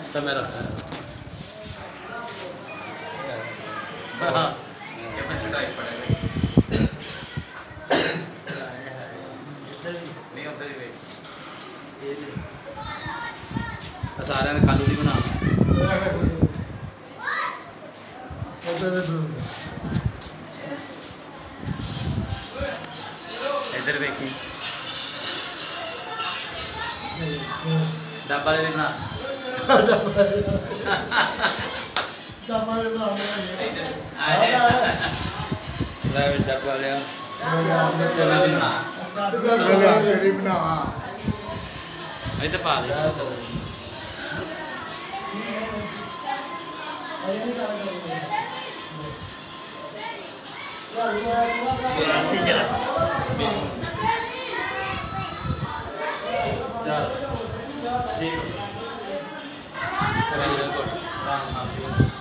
तो मेरा हाँ क्या मैं चढ़ाई पड़ेगा नहीं उधर ही सारे ने खालू दी बना इधर देखी डब्बा ले बना डब्बा ले बना डब्बा ले इधर पा दे ऐसे जरा चल ठीक है